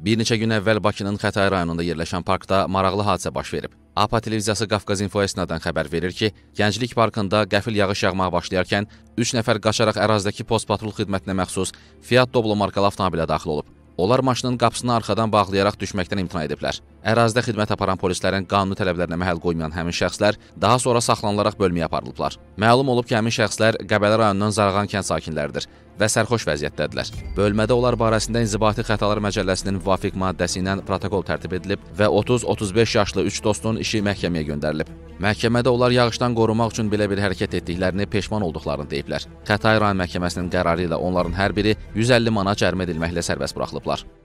Bir neçə gün əvvəl Bakının Xətai rayonunda yerləşən parkda maraqlı hadisə baş verib. APA televiziyası Qafqaz Info esnadan xəbər verir ki, Gənclik parkında qəfil yağış yağmağa başlayarkən 3 nəfər qaçaraq ərazidəki post-patrul xidmətinə məxsus Fiat Doblo markalı avtomobilə daxil olub. Onlar maşının qapısını arxadan bağlayaraq düşməkdən imtina ediblər. Ərazidə xidmət aparan polislərin qanuni tələblərinə məhəl qoymayan həmin şəxslər daha sonra saxlanılaraq bölməyə aparılıblar. Məlum olub ki, həmin şəxslər Qəbələ rayonunun Zarğan kənd sakinləridir və sərxoş vəziyyətdədirlər. Bölmədə onlar barəsində İnzibati Xətalar Məcəlləsinin müvafiq maddəsi ilə protokol tərtib edilib və 30-35 yaşlı 3 dostun işi məhkəməyə göndərilib. Məhkəmədə onlar yağışdan qorunmaq üçün belə bir hərəkət etdiklərini peşman olduqlarını deyiblər. Xətai rayon məhkəməsinin qərarı ilə onların hər biri 150 manat cərimə edilməklə sərbəst buraxılıblar.